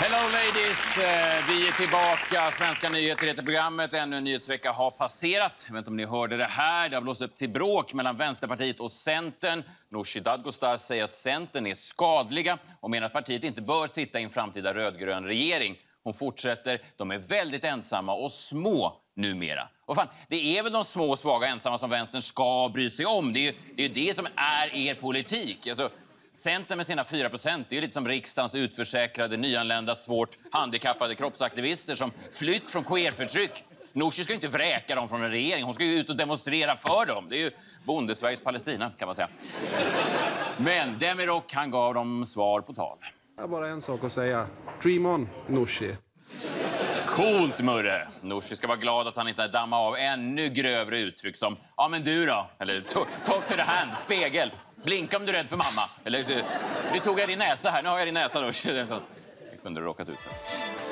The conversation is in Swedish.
Hello ladies! Vi är tillbaka. Svenska nyheter heter programmet. Ännu en nyhetsvecka har passerat. Jag vet inte om ni hörde det här. Det har blåst upp till bråk mellan Vänsterpartiet och Centern. Nooshi Dadgostar säger att Centern är skadliga och menar att partiet inte bör sitta i en framtida rödgrön regering. Hon fortsätter, de är väldigt ensamma och små numera. Och fan, det är väl de små, svaga, ensamma som vänstern ska bry sig om. Det är det som är er politik. Alltså, Centern med sina 4%, det är ju lite som riksdagens utförsäkrade, nyanlända, svårt handikappade kroppsaktivister som flytt från queerförtryck. Nooshi ska ju inte vräka dem från en regering, hon ska ju ut och demonstrera för dem. Det är ju Bondesveriges Palestina, kan man säga. Men Demirok, han gav dem svar på tal. Jag har bara en sak att säga. Dream on, Nooshi. Coolt, Murre. Nooshi ska vara glad att han inte dammar av ännu grövre uttryck som ja men du då, eller talk to the hand, spegel. Blinka om du är rädd för mamma. Eller du tog jag din näsa här, nu har jag din näsa, Nooshi. Det kunde du råkat ut för.